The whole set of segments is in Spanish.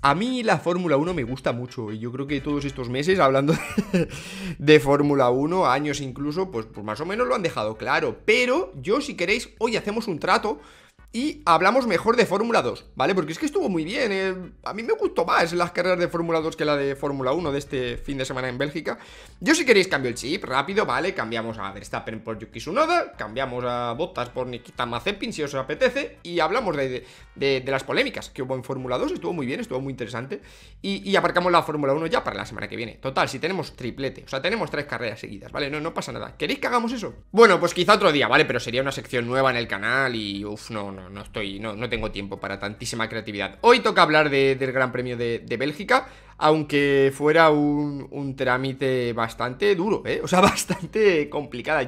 A mí la Fórmula 1 me gusta mucho y yo creo que todos estos meses hablando de Fórmula 1, años incluso, pues más o menos lo han dejado claro. Pero yo, si queréis, hoy hacemos un trato y hablamos mejor de Fórmula 2, ¿vale? Porque es que estuvo muy bien, a mí me gustó más las carreras de Fórmula 2 que la de Fórmula 1 de este fin de semana en Bélgica. Yo, si queréis, cambio el chip rápido, ¿vale? Cambiamos a Verstappen por Yuki Tsunoda, cambiamos a Bottas por Nikita Mazepin, si os apetece, y hablamos de las polémicas que hubo en Fórmula 2, estuvo muy bien, estuvo muy interesante, y aparcamos la Fórmula 1 ya para la semana que viene. Total, si tenemos triplete, o sea, tenemos 3 carreras seguidas, ¿vale? No pasa nada. ¿Queréis que hagamos eso? Bueno, pues quizá otro día, ¿vale? Pero sería una sección nueva en el canal y, no tengo tiempo para tantísima creatividad. Hoy toca hablar del Gran Premio de Bélgica, aunque fuera un trámite bastante duro, ¿eh? O sea, bastante complicada.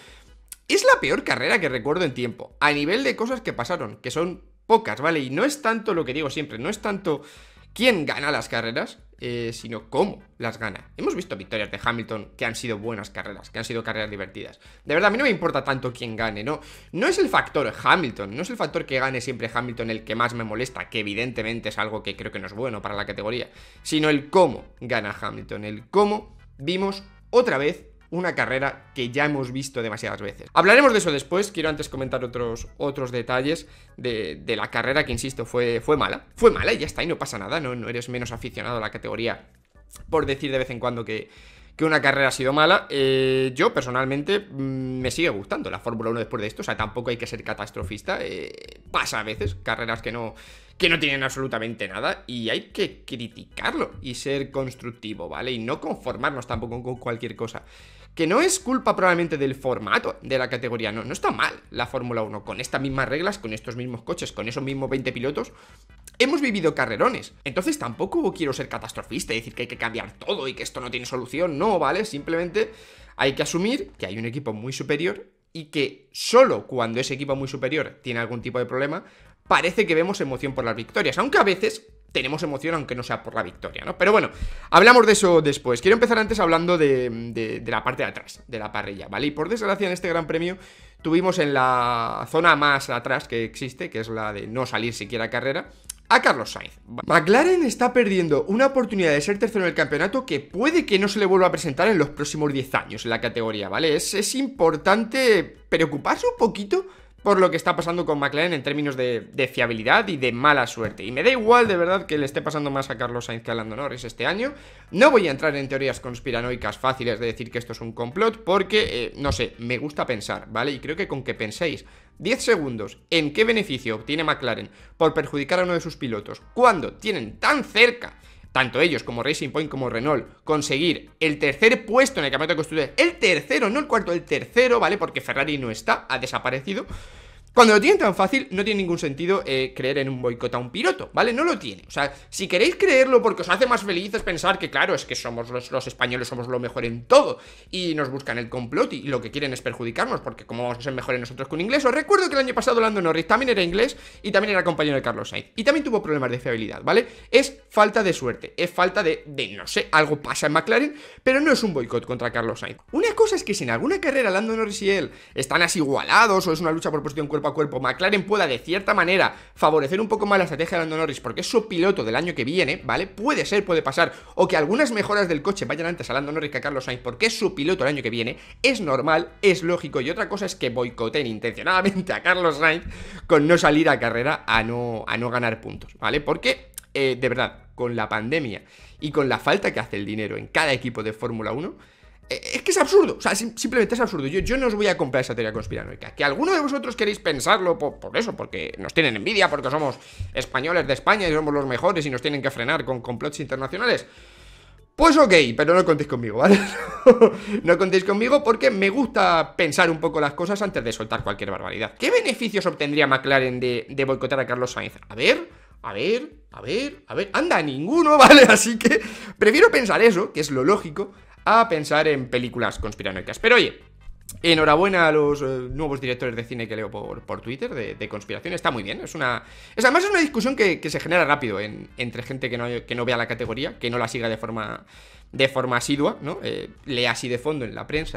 Es la peor carrera que recuerdo en tiempo, a nivel de cosas que pasaron, que son pocas, ¿vale? Y no es tanto lo que digo siempre, no es tanto quién gana las carreras, sino cómo las gana. Hemos visto victorias de Hamilton que han sido buenas carreras, que han sido carreras divertidas. De verdad, a mí no me importa tanto quién gane, no es el factor Hamilton, no es el factor que gane siempre Hamilton el que más me molesta, que evidentemente es algo que creo que no es bueno para la categoría, sino el cómo gana Hamilton, el cómo vimos otra vez una carrera que ya hemos visto demasiadas veces. Hablaremos de eso después. Quiero antes comentar otros detalles de la carrera que, insisto, fue mala. Fue mala y ya está, y no pasa nada. No eres menos aficionado a la categoría por decir de vez en cuando que una carrera ha sido mala. Yo, personalmente, me sigue gustando la Fórmula 1 después de esto. O sea, tampoco hay que ser catastrofista. Pasa a veces, carreras que no tienen absolutamente nada, y hay que criticarlo y ser constructivo, ¿vale? Y no conformarnos tampoco con cualquier cosa. Que no es culpa probablemente del formato de la categoría, no está mal la Fórmula 1, con estas mismas reglas, con estos mismos coches, con esos mismos 20 pilotos, hemos vivido carrerones. Entonces tampoco quiero ser catastrofista y decir que hay que cambiar todo y que esto no tiene solución, no, ¿vale? Simplemente hay que asumir que hay un equipo muy superior y que solo cuando ese equipo muy superior tiene algún tipo de problema, parece que vemos emoción por las victorias, aunque a veces tenemos emoción aunque no sea por la victoria, ¿no? Pero bueno, hablamos de eso después. Quiero empezar antes hablando de la parte de atrás de la parrilla, ¿vale? Y por desgracia en este Gran Premio tuvimos en la zona más atrás que existe, que es la de no salir siquiera a carrera, a Carlos Sainz. McLaren está perdiendo una oportunidad de ser tercero en el campeonato que puede que no se le vuelva a presentar en los próximos 10 años en la categoría, ¿vale? Es importante preocuparse un poquito por lo que está pasando con McLaren en términos de fiabilidad y de mala suerte. Y me da igual, de verdad, que le esté pasando más a Carlos Sainz que a Lando Norris este año. No voy a entrar en teorías conspiranoicas fáciles de decir que esto es un complot, porque, no sé, me gusta pensar, ¿vale? Y creo que con que penséis 10 segundos en qué beneficio obtiene McLaren por perjudicar a uno de sus pilotos, cuando tienen tan cerca, tanto ellos como Racing Point como Renault, conseguir el tercer puesto en el campeonato de constructores, el tercero, no el cuarto, el tercero, ¿vale? Porque Ferrari no está, ha desaparecido. Cuando lo tienen tan fácil, no tiene ningún sentido creer en un boicot a un piloto, ¿vale? No lo tiene. O sea, si queréis creerlo porque os hace más felices pensar que, claro, es que somos los españoles, somos lo mejor en todo, y nos buscan el complot y lo que quieren es perjudicarnos, porque como vamos a ser mejores nosotros que un inglés. Os recuerdo que el año pasado Lando Norris también era inglés y también era compañero de Carlos Sainz, y también tuvo problemas de fiabilidad, ¿vale? Es falta de suerte, es falta de no sé, algo pasa en McLaren, pero no es un boicot contra Carlos Sainz. Una cosa es que si en alguna carrera Lando Norris y él están así igualados o es una lucha por posición cuerpo a cuerpo, McLaren pueda de cierta manera favorecer un poco más la estrategia de Lando Norris porque es su piloto del año que viene, ¿vale? Puede ser, puede pasar, o que algunas mejoras del coche vayan antes a Lando Norris que a Carlos Sainz porque es su piloto el año que viene, es normal, es lógico. Y otra cosa es que boicoteen intencionadamente a Carlos Sainz con no salir a carrera a no ganar puntos, ¿vale? Porque, de verdad, con la pandemia y con la falta que hace el dinero en cada equipo de Fórmula 1, es que es absurdo, o sea, simplemente es absurdo. Yo no os voy a comprar esa teoría conspiranoica. Que alguno de vosotros queréis pensarlo por eso, porque nos tienen envidia, porque somos españoles de España y somos los mejores y nos tienen que frenar con complots internacionales, pues ok, pero no contéis conmigo, ¿vale? No contéis conmigo porque me gusta pensar un poco las cosas antes de soltar cualquier barbaridad. ¿Qué beneficios obtendría McLaren de boicotar a Carlos Sainz? A ver, anda, ninguno, ¿vale? Así que prefiero pensar eso, que es lo lógico, a pensar en películas conspiranoicas. Pero oye, enhorabuena a los nuevos directores de cine que leo por Twitter de conspiración. Está muy bien, además es una discusión que se genera rápido entre gente que no vea la categoría, que no la siga de forma asidua, ¿no? Lee así de fondo en la prensa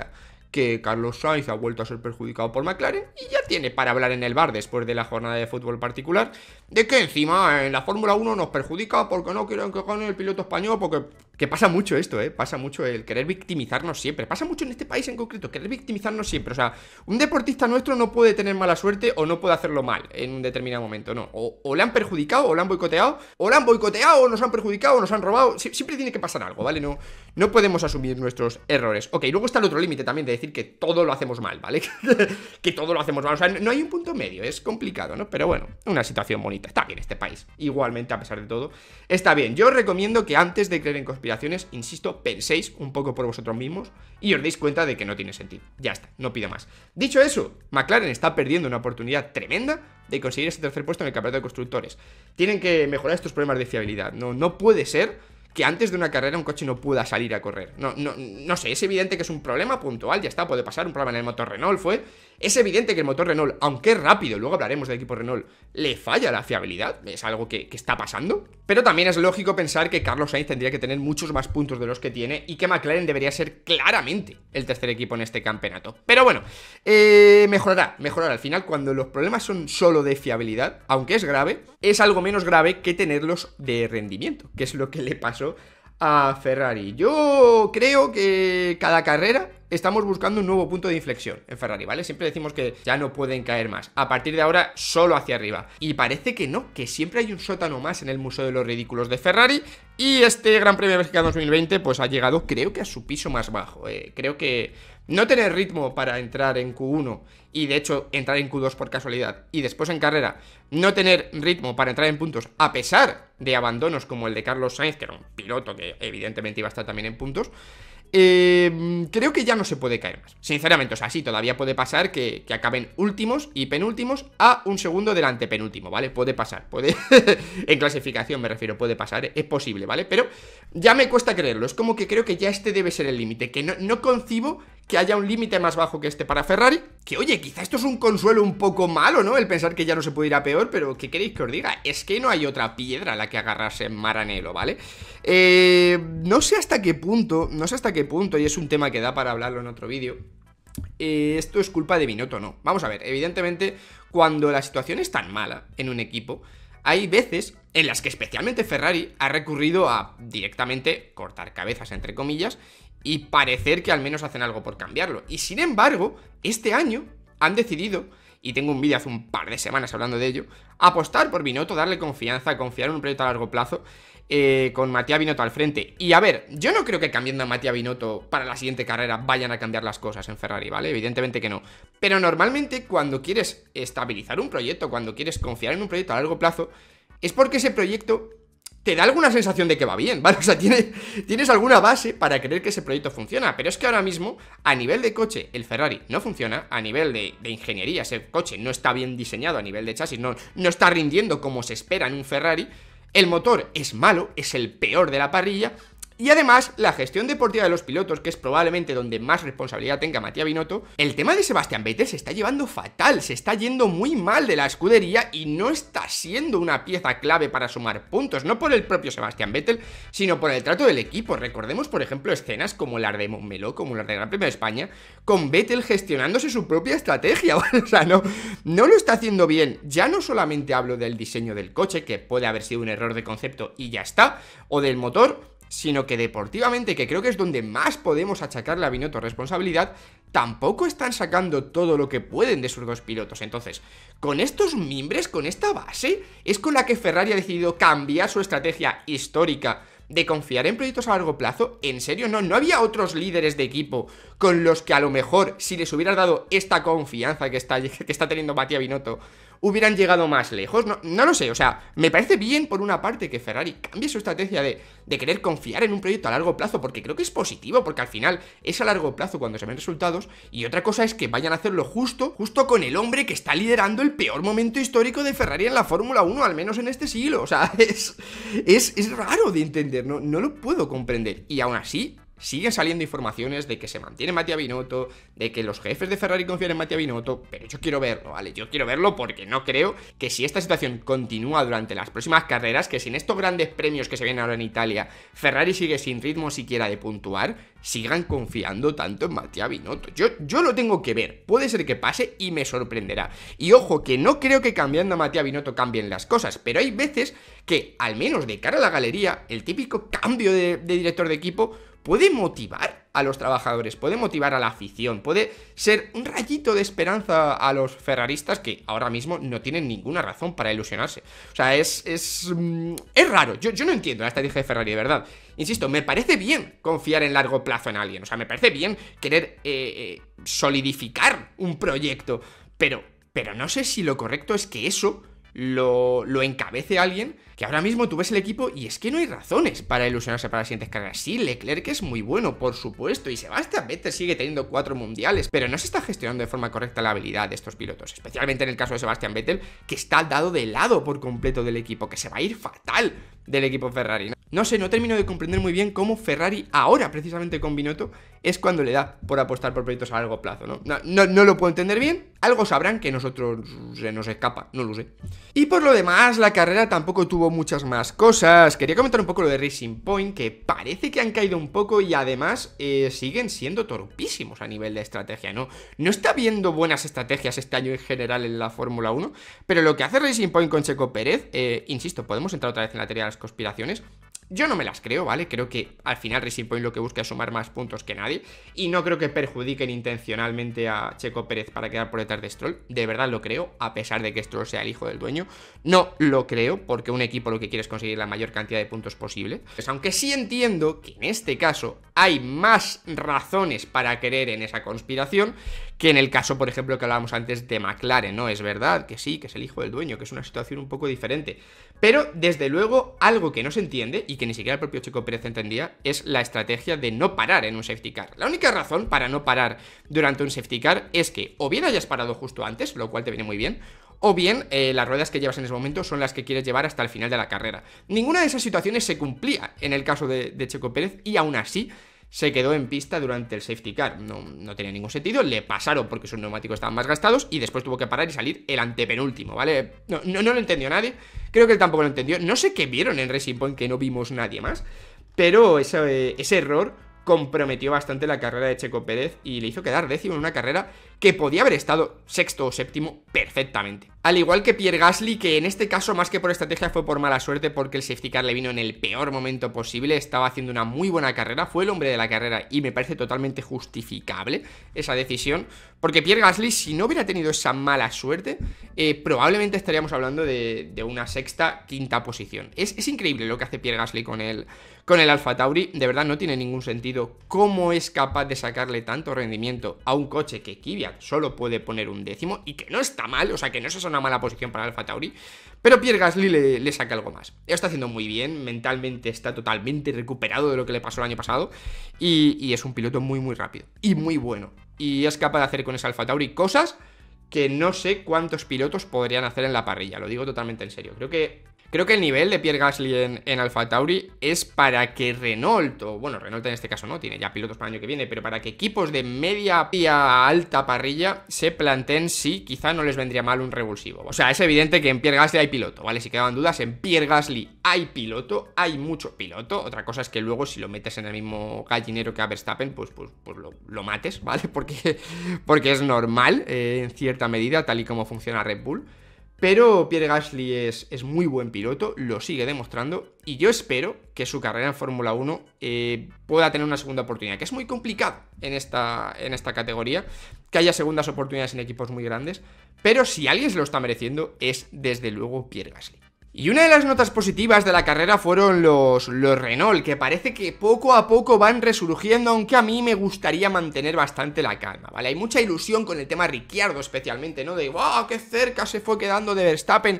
que Carlos Sainz ha vuelto a ser perjudicado por McLaren y ya tiene para hablar en el bar después de la jornada de fútbol particular de que encima en la Fórmula 1 nos perjudica porque no quieren que gane el piloto español, porque... Que pasa mucho esto, pasa mucho el querer victimizarnos siempre, pasa mucho en este país en concreto, querer victimizarnos siempre. O sea, un deportista nuestro no puede tener mala suerte o no puede hacerlo mal en un determinado momento, no. O le han perjudicado, o le han boicoteado, o nos han perjudicado, o nos han robado. Siempre tiene que pasar algo, ¿vale? No podemos asumir nuestros errores. Ok, luego está el otro límite también de decir que todo lo hacemos mal, ¿vale? Que todo lo hacemos mal, o sea, no hay un punto medio, es complicado, ¿no? Pero bueno, una situación bonita, está bien este país, igualmente a pesar de todo, está bien. Yo os recomiendo que antes de creer en conspiraciones, insisto, penséis un poco por vosotros mismos y os deis cuenta de que no tiene sentido. Ya está, no pido más. Dicho eso, McLaren está perdiendo una oportunidad tremenda de conseguir ese tercer puesto en el campeonato de constructores. Tienen que mejorar estos problemas de fiabilidad. No puede ser que antes de una carrera un coche no pueda salir a correr. No sé, es evidente que es un problema puntual, ya está, puede pasar, un problema en el motor Renault fue. Es evidente que el motor Renault, aunque es rápido, luego hablaremos del equipo Renault, le falla la fiabilidad, es algo que está pasando. Pero también es lógico pensar que Carlos Sainz tendría que tener muchos más puntos de los que tiene y que McLaren debería ser claramente el tercer equipo en este campeonato. Pero bueno, mejorará. Al final, cuando los problemas son solo de fiabilidad, aunque es grave, es algo menos grave que tenerlos de rendimiento, que es lo que le pasó a Ferrari. Yo creo que cada carrera estamos buscando un nuevo punto de inflexión en Ferrari, ¿vale? Siempre decimos que ya no pueden caer más. A partir de ahora, solo hacia arriba. Y parece que no, que siempre hay un sótano más en el Museo de los Ridículos de Ferrari. Y este Gran Premio de Bélgica 2020, pues ha llegado, creo que a su piso más bajo. Creo que no tener ritmo para entrar en Q1 y de hecho entrar en Q2 por casualidad y después en carrera no tener ritmo para entrar en puntos a pesar de abandonos como el de Carlos Sainz, que era un piloto que evidentemente iba a estar también en puntos, creo que ya no se puede caer más. Sinceramente, o sea, sí, todavía puede pasar que acaben últimos y penúltimos a un segundo del antepenúltimo, ¿vale? Puede pasar, puede... en clasificación me refiero, puede pasar, es posible, ¿vale? Pero ya me cuesta creerlo, es como que creo que ya este debe ser el límite, que no concibo que haya un límite más bajo que este para Ferrari. Que oye, quizá esto es un consuelo un poco malo, ¿no? El pensar que ya no se puede ir a peor, pero ¿qué queréis que os diga? Es que no hay otra piedra a la que agarrarse en Maranello, ¿vale? No sé hasta qué punto, y es un tema que da para hablarlo en otro vídeo. Esto es culpa de Binotto, ¿no? Vamos a ver, evidentemente, cuando la situación es tan mala en un equipo, hay veces en las que especialmente Ferrari ha recurrido a directamente cortar cabezas, entre comillas, y parecer que al menos hacen algo por cambiarlo. Y sin embargo, este año han decidido, y tengo un vídeo hace un par de semanas hablando de ello, apostar por Binotto, darle confianza, confiar en un proyecto a largo plazo, con Mattia Binotto al frente. Y a ver, yo no creo que cambiando a Mattia Binotto para la siguiente carrera vayan a cambiar las cosas en Ferrari, ¿vale? Evidentemente que no. Pero normalmente cuando quieres estabilizar un proyecto, cuando quieres confiar en un proyecto a largo plazo, es porque ese proyecto te da alguna sensación de que va bien, ¿vale? O sea, tienes alguna base para creer que ese proyecto funciona. Pero es que ahora mismo, a nivel de coche, el Ferrari no funciona. A nivel de ingeniería, ese coche no está bien diseñado. A nivel de chasis, no está rindiendo como se espera en un Ferrari. El motor es malo, es el peor de la parrilla. Y además, la gestión deportiva de los pilotos, que es probablemente donde más responsabilidad tenga Mattia Binotto, el tema de Sebastian Vettel se está llevando fatal, se está yendo muy mal de la escudería y no está siendo una pieza clave para sumar puntos, no por el propio Sebastian Vettel, sino por el trato del equipo. Recordemos, por ejemplo, escenas como las de Montmeló, como las de Gran Premio de España, con Vettel gestionándose su propia estrategia, ¿vale? O sea, no lo está haciendo bien. Ya no solamente hablo del diseño del coche, que puede haber sido un error de concepto y ya está, o del motor, sino que deportivamente, que creo que es donde más podemos achacarle a Binotto responsabilidad, tampoco están sacando todo lo que pueden de sus dos pilotos. Entonces, con estos mimbres, con esta base, es con la que Ferrari ha decidido cambiar su estrategia histórica de confiar en proyectos a largo plazo. En serio, no había otros líderes de equipo con los que a lo mejor, si les hubieras dado esta confianza que está teniendo Mattia Binotto, hubieran llegado más lejos. No lo sé, o sea, me parece bien por una parte que Ferrari cambie su estrategia de querer confiar en un proyecto a largo plazo, porque creo que es positivo, porque al final es a largo plazo cuando se ven resultados, y otra cosa es que vayan a hacerlo justo con el hombre que está liderando el peor momento histórico de Ferrari en la Fórmula 1, al menos en este siglo. O sea, es raro de entender, no lo puedo comprender, y aún así siguen saliendo informaciones de que se mantiene Mattia Binotto, de que los jefes de Ferrari confían en Mattia Binotto, pero yo quiero verlo, ¿vale? Yo quiero verlo porque no creo que si esta situación continúa durante las próximas carreras, que si en estos grandes premios que se vienen ahora en Italia, Ferrari sigue sin ritmo siquiera de puntuar, sigan confiando tanto en Mattia Binotto. Yo lo tengo que ver, puede ser que pase y me sorprenderá. Y ojo, que no creo que cambiando a Mattia Binotto cambien las cosas, pero hay veces que, al menos de cara a la galería, el típico cambio de director de equipo puede motivar a los trabajadores, puede motivar a la afición, puede ser un rayito de esperanza a los ferraristas que ahora mismo no tienen ninguna razón para ilusionarse. O sea, es raro, yo no entiendo la estrategia de Ferrari, de verdad. Insisto, me parece bien confiar en largo plazo en alguien, o sea, me parece bien querer solidificar un proyecto, pero no sé si lo correcto es que eso lo encabece alguien que ahora mismo tú ves el equipo y es que no hay razones para ilusionarse para las siguientes carreras. Sí, Leclerc es muy bueno, por supuesto, y Sebastian Vettel sigue teniendo 4 mundiales, pero no se está gestionando de forma correcta la habilidad de estos pilotos, especialmente en el caso de Sebastian Vettel, que está dado de lado por completo del equipo, que se va a ir fatal del equipo Ferrari. No sé, no termino de comprender muy bien cómo Ferrari ahora, precisamente con Binotto, es cuando le da por apostar por proyectos a largo plazo, ¿no? No lo puedo entender bien, algo sabrán que nosotros se nos escapa, no lo sé. Y por lo demás, la carrera tampoco tuvo muchas más cosas. Quería comentar un poco lo de Racing Point, que parece que han caído un poco y además siguen siendo torpísimos a nivel de estrategia, ¿no? No está habiendo buenas estrategias este año en general en la Fórmula 1, pero lo que hace Racing Point con Checo Pérez, insisto, podemos entrar otra vez en la teoría de las conspiraciones. Yo no me las creo, ¿vale? Creo que al final Racing Point lo que busca es sumar más puntos que nadie y no creo que perjudiquen intencionalmente a Checo Pérez para quedar por detrás de Stroll. De verdad lo creo, a pesar de que Stroll sea el hijo del dueño. No lo creo, porque un equipo lo que quiere es conseguir la mayor cantidad de puntos posible. Pues aunque sí entiendo que en este caso hay más razones para creer en esa conspiración que en el caso, por ejemplo, que hablábamos antes de McLaren, ¿no? Es verdad que sí, que es el hijo del dueño, que es una situación un poco diferente. Pero, desde luego, algo que no se entiende, y que ni siquiera el propio Checo Pérez entendía, es la estrategia de no parar en un safety car. La única razón para no parar durante un safety car es que o bien hayas parado justo antes, lo cual te viene muy bien, o bien las ruedas que llevas en ese momento son las que quieres llevar hasta el final de la carrera. Ninguna de esas situaciones se cumplía en el caso de Checo Pérez, y aún así se quedó en pista durante el safety car. No tenía ningún sentido, le pasaron porque sus neumáticos estaban más gastados y después tuvo que parar y salir el antepenúltimo, ¿vale? No lo entendió nadie, creo que él tampoco lo entendió. No sé qué vieron en Racing Point que no vimos nadie más, pero ese error comprometió bastante la carrera de Checo Pérez y le hizo quedar décimo en una carrera que podía haber estado sexto o séptimo perfectamente. Al igual que Pierre Gasly, que en este caso más que por estrategia fue por mala suerte, porque el safety car le vino en el peor momento posible. Estaba haciendo una muy buena carrera, fue el hombre de la carrera y me parece totalmente justificable esa decisión, porque Pierre Gasly, si no hubiera tenido esa mala suerte, probablemente estaríamos hablando de una sexta, quinta posición. Es increíble lo que hace Pierre Gasly con el Alfa Tauri. De verdad no tiene ningún sentido cómo es capaz de sacarle tanto rendimiento a un coche que Kvyat solo puede poner un décimo y que no está mal, o sea que no es una mala posición para el Alfa Tauri, pero Pierre Gasly le saca algo más. Lo está haciendo muy bien, mentalmente está totalmente recuperado de lo que le pasó el año pasado y es un piloto muy muy rápido y muy bueno, y es capaz de hacer con ese Alfa Tauri cosas que no sé cuántos pilotos podrían hacer en la parrilla, lo digo totalmente en serio. Creo que el nivel de Pierre Gasly en Alfa Tauri es para que Renault, o bueno, Renault en este caso no, tiene ya pilotos para el año que viene, pero para que equipos de media y alta parrilla se planteen si quizá no les vendría mal un revulsivo. O sea, es evidente que en Pierre Gasly hay piloto, ¿vale? Si quedaban dudas, en Pierre Gasly hay piloto, hay mucho piloto. Otra cosa es que luego si lo metes en el mismo gallinero que a Verstappen, pues lo mates, ¿vale? Porque es normal, en cierta medida, tal y como funciona Red Bull. Pero Pierre Gasly es muy buen piloto, lo sigue demostrando y yo espero que su carrera en Fórmula 1 pueda tener una segunda oportunidad, que es muy complicado en esta categoría, que haya segundas oportunidades en equipos muy grandes, pero si alguien se lo está mereciendo es desde luego Pierre Gasly. Y una de las notas positivas de la carrera fueron los Renault, que parece que poco a poco van resurgiendo, aunque a mí me gustaría mantener bastante la calma, ¿vale? Hay mucha ilusión con el tema Ricciardo especialmente, ¿no? De ¡wow! ¡Qué cerca se fue quedando de Verstappen!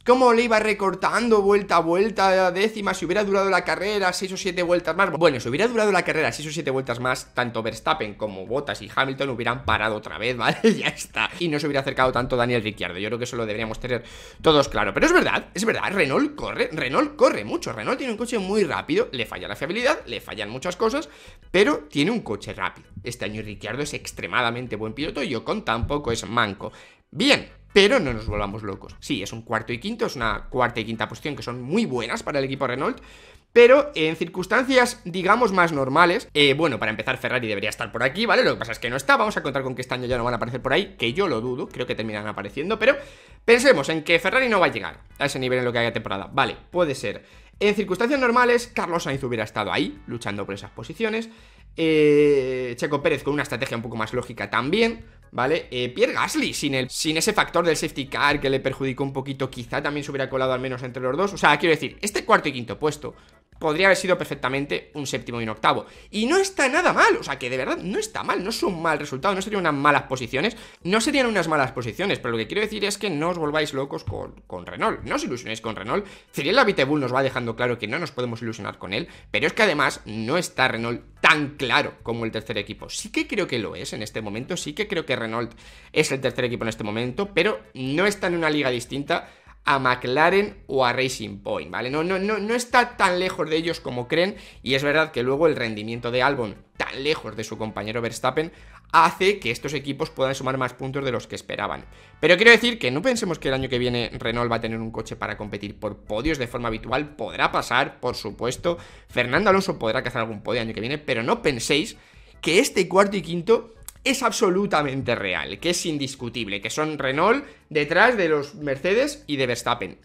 cómo le iba recortando vuelta a vuelta, décimas, si hubiera durado la carrera 6 o 7 vueltas más. Bueno, si hubiera durado la carrera 6 o 7 vueltas más, tanto Verstappen como Bottas y Hamilton hubieran parado otra vez, ¿vale? Ya está. Y no se hubiera acercado tanto Daniel Ricciardo. Yo creo que eso lo deberíamos tener todos claro. Pero es verdad, Renault corre mucho. Renault tiene un coche muy rápido, le falla la fiabilidad, le fallan muchas cosas, pero tiene un coche rápido. Este año Ricciardo es extremadamente buen piloto y Ocon tampoco es manco. Bien, pero no nos volvamos locos. Sí, es un cuarto y quinto, es una cuarta y quinta posición que son muy buenas para el equipo Renault, pero en circunstancias, digamos, más normales, bueno, para empezar Ferrari debería estar por aquí, ¿vale? Lo que pasa es que no está, vamos a contar con que este año ya no van a aparecer por ahí, que yo lo dudo, creo que terminarán apareciendo, pero pensemos en que Ferrari no va a llegar a ese nivel en lo que haya temporada, vale, puede ser. En circunstancias normales, Carlos Sainz hubiera estado ahí, luchando por esas posiciones, Checo Pérez con una estrategia un poco más lógica también, ¿vale? Pierre Gasly sin ese factor del safety car que le perjudicó un poquito, quizá también se hubiera colado al menos entre los dos. O sea, quiero decir, este cuarto y quinto puesto podría haber sido perfectamente un séptimo y un octavo. Y no está nada mal, o sea, que de verdad no está mal, no es un mal resultado, no serían unas malas posiciones, pero lo que quiero decir es que no os volváis locos con Renault, no os ilusionéis con Renault. Cyril Abiteboul nos va dejando claro que no nos podemos ilusionar con él, pero es que además no está Renault tan claro como el tercer equipo. Sí que creo que lo es en este momento, sí que creo que Renault es el tercer equipo en este momento, pero no está en una liga distinta a McLaren o a Racing Point, ¿vale? No está tan lejos de ellos como creen, y es verdad que luego el rendimiento de Albon, tan lejos de su compañero Verstappen, hace que estos equipos puedan sumar más puntos de los que esperaban. Pero quiero decir que no pensemos que el año que viene Renault va a tener un coche para competir por podios de forma habitual. Podrá pasar, por supuesto, Fernando Alonso podrá cazar algún podio el año que viene, pero no penséis que este cuarto y quinto es absolutamente real, que es indiscutible, que son Renault detrás de los Mercedes y de Verstappen.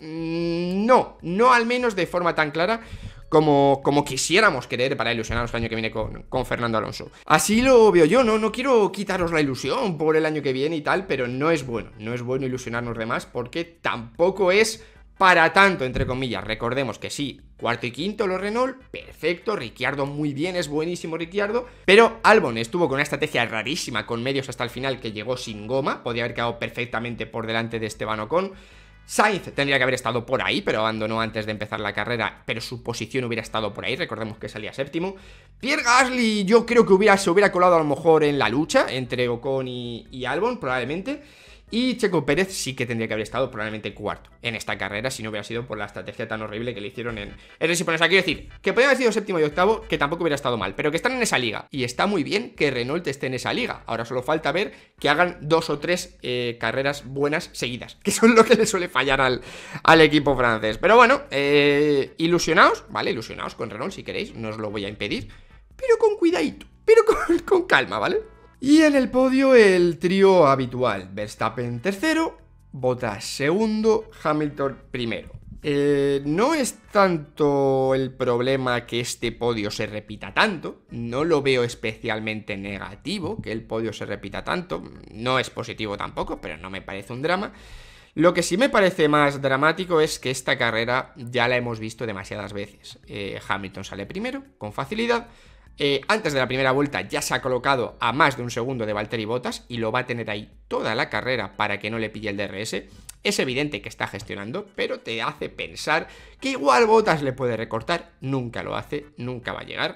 No al menos de forma tan clara como quisiéramos querer para ilusionarnos el año que viene con Fernando Alonso. Así lo veo yo, no quiero quitaros la ilusión por el año que viene y tal, pero no es bueno ilusionarnos de más, porque tampoco es para tanto, entre comillas. Recordemos que sí, cuarto y quinto los Renault, perfecto, Ricciardo muy bien, es buenísimo Ricciardo, pero Albon estuvo con una estrategia rarísima con medios hasta el final que llegó sin goma, podía haber quedado perfectamente por delante de Esteban Ocon. Sainz tendría que haber estado por ahí, pero abandonó antes de empezar la carrera, pero su posición hubiera estado por ahí, recordemos que salía séptimo. Pierre Gasly yo creo que se hubiera colado a lo mejor en la lucha entre Ocon y Albon, probablemente. Y Checo Pérez sí que tendría que haber estado probablemente cuarto en esta carrera, si no hubiera sido por la estrategia tan horrible que le hicieron en Racing Point. O sea, quiero decir, que podría haber sido séptimo y octavo, que tampoco hubiera estado mal, pero que están en esa liga. Y está muy bien que Renault esté en esa liga. Ahora solo falta ver que hagan 2 o 3 carreras buenas seguidas, que son lo que le suele fallar al equipo francés. Pero bueno, ilusionaos, ¿vale? Ilusionaos con Renault si queréis, no os lo voy a impedir, pero con cuidadito, pero con calma, ¿vale? Y en el podio el trío habitual, Verstappen tercero, Bottas segundo, Hamilton primero. No es tanto el problema que este podio se repita tanto, no lo veo especialmente negativo que el podio se repita tanto, no es positivo tampoco, pero no me parece un drama. Lo que sí me parece más dramático es que esta carrera ya la hemos visto demasiadas veces. Hamilton sale primero, con facilidad. Antes de la primera vuelta ya se ha colocado a más de un segundo de Valtteri Bottas y lo va a tener ahí toda la carrera para que no le pille el DRS. Es evidente que está gestionando, pero te hace pensar que igual Bottas le puede recortar. Nunca lo hace, nunca va a llegar.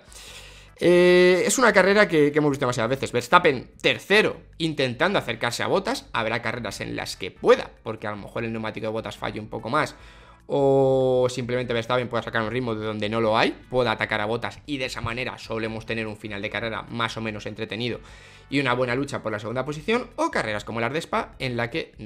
Es una carrera que hemos visto demasiadas veces. Verstappen tercero intentando acercarse a Bottas. Habrá carreras en las que pueda, porque a lo mejor el neumático de Bottas falle un poco más, o simplemente Verstappen pueda sacar un ritmo de donde no lo hay, pueda atacar a Bottas, y de esa manera solemos tener un final de carrera más o menos entretenido y una buena lucha por la segunda posición. O carreras como las de Spa en las que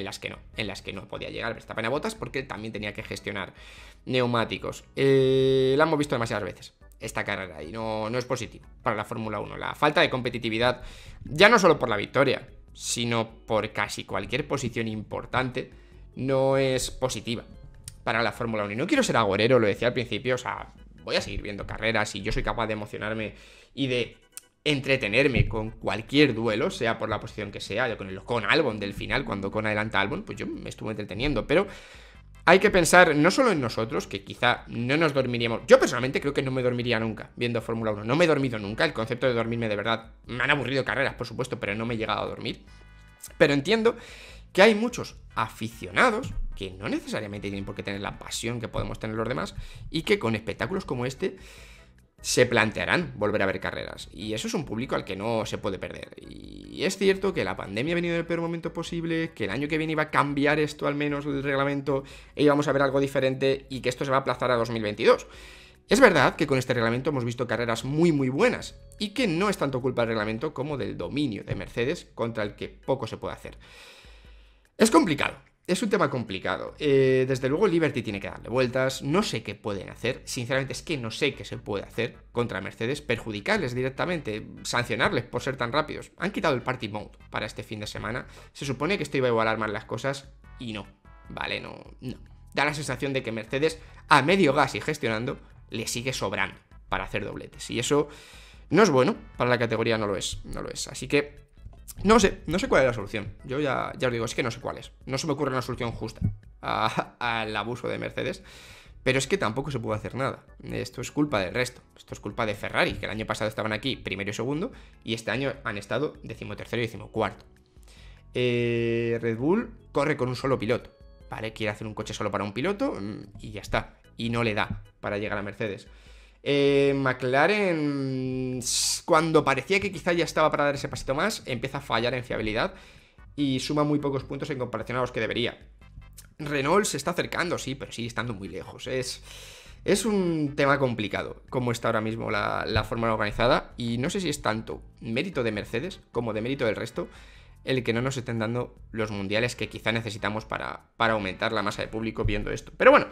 no podía llegar Verstappen a Bottas porque él también tenía que gestionar neumáticos. La hemos visto demasiadas veces esta carrera y no es positivo para la Fórmula 1. La falta de competitividad, ya no solo por la victoria, sino por casi cualquier posición importante, no es positiva para la Fórmula 1. Y no quiero ser agorero, lo decía al principio, o sea, voy a seguir viendo carreras y yo soy capaz de emocionarme y de entretenerme con cualquier duelo, sea por la posición que sea. Yo con Albon del final, cuando Ocon adelanta a Albon, pues yo me estuve entreteniendo, pero hay que pensar no solo en nosotros, que quizá no nos dormiríamos. Yo personalmente creo que no me dormiría nunca viendo Fórmula 1, no me he dormido nunca. El concepto de dormirme, de verdad, me han aburrido carreras, por supuesto, pero no me he llegado a dormir. Pero entiendo que hay muchos aficionados que no necesariamente tienen por qué tener la pasión que podemos tener los demás y que con espectáculos como este se plantearán volver a ver carreras. Y eso es un público al que no se puede perder. Y es cierto que la pandemia ha venido en el peor momento posible, que el año que viene iba a cambiar esto al menos el reglamento e íbamos a ver algo diferente y que esto se va a aplazar a 2022. Es verdad que con este reglamento hemos visto carreras muy buenas y que no es tanto culpa del reglamento como del dominio de Mercedes contra el que poco se puede hacer. Es complicado. Es un tema complicado. Desde luego Liberty tiene que darle vueltas. No sé qué pueden hacer. Sinceramente es que no sé qué se puede hacer contra Mercedes. Perjudicarles directamente. Sancionarles por ser tan rápidos. Han quitado el Party Mode para este fin de semana. Se supone que esto iba a igualar más las cosas y no. Vale, no. Da la sensación de que Mercedes, a medio gas y gestionando, le sigue sobrando para hacer dobletes. Y eso no es bueno. Para la categoría no lo es. Así que no sé cuál es la solución. Yo ya os digo, es que no sé cuál es. No se me ocurre una solución justa al abuso de Mercedes. Pero es que tampoco se puede hacer nada. Esto es culpa del resto. Esto es culpa de Ferrari, que el año pasado estaban aquí primero y segundo, y este año han estado 13º y 14º. Red Bull corre con un solo piloto. ¿Vale? Quiere hacer un coche solo para un piloto y ya está. Y no le da para llegar a Mercedes. McLaren, cuando parecía que quizá ya estaba para dar ese pasito más, empieza a fallar en fiabilidad y suma muy pocos puntos en comparación a los que debería. Renault se está acercando, sí, pero sigue estando muy lejos. Es un tema complicado como está ahora mismo la fórmula organizada, y no sé si es tanto mérito de Mercedes como de mérito del resto el que no nos estén dando los mundiales que quizá necesitamos para aumentar la masa de público viendo esto. Pero bueno,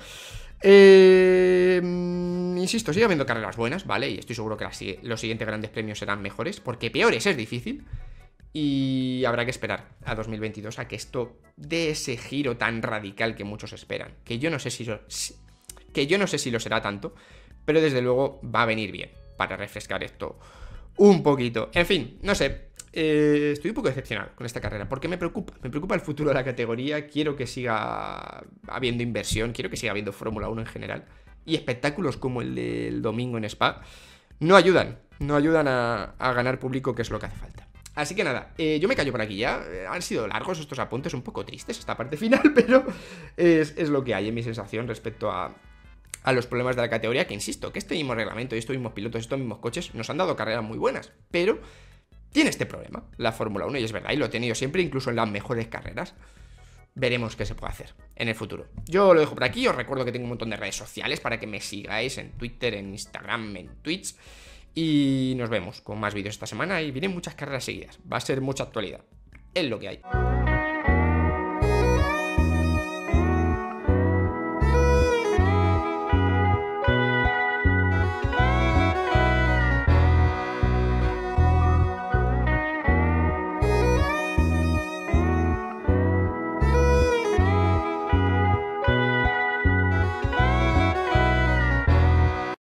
insisto, sigue habiendo carreras buenas, ¿vale? Y estoy seguro que los siguientes grandes premios serán mejores, porque peores es difícil. Y habrá que esperar a 2022 a que esto dé ese giro tan radical que muchos esperan. Que yo no sé si lo será tanto, pero desde luego va a venir bien para refrescar esto un poquito. En fin, no sé. Estoy un poco decepcionado con esta carrera porque me preocupa el futuro de la categoría. Quiero que siga habiendo inversión, quiero que siga habiendo Fórmula 1 en general, y espectáculos como el del domingo en Spa no ayudan a ganar público, que es lo que hace falta. Así que nada, yo me callo por aquí ya. Han sido largos estos apuntes, un poco tristes esta parte final, pero es lo que hay en mi sensación respecto a los problemas de la categoría, que insisto, que este mismo reglamento y estos mismos pilotos, estos mismos coches nos han dado carreras muy buenas, pero tiene este problema la Fórmula 1, y es verdad, y lo he tenido siempre, incluso en las mejores carreras. Veremos qué se puede hacer en el futuro. Yo lo dejo por aquí, os recuerdo que tengo un montón de redes sociales para que me sigáis en Twitter, en Instagram, en Twitch, y nos vemos con más vídeos esta semana y vienen muchas carreras seguidas. Va a ser mucha actualidad, es lo que hay.